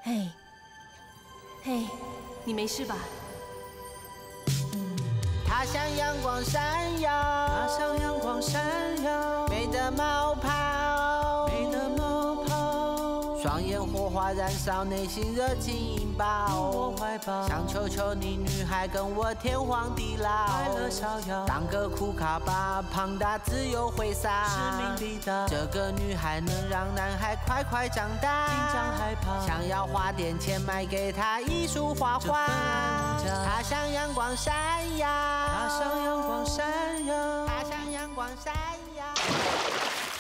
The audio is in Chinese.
嘿，嘿，你没事吧？ 它像阳光闪耀， 它像阳光闪耀， 美的冒泡， 美的冒泡， 双眼火花燃烧，内心热情引爆。 我怀抱， 想求求你，女孩跟我天荒地老， 快乐逍遥， 当个酷卡吧，庞大自由挥洒， 使命必达。 这个女孩能让男孩快快长大， 紧张害怕， 想要花点钱买给她一束花花。她像阳光闪耀， 它像阳光闪耀， 它像阳光闪耀。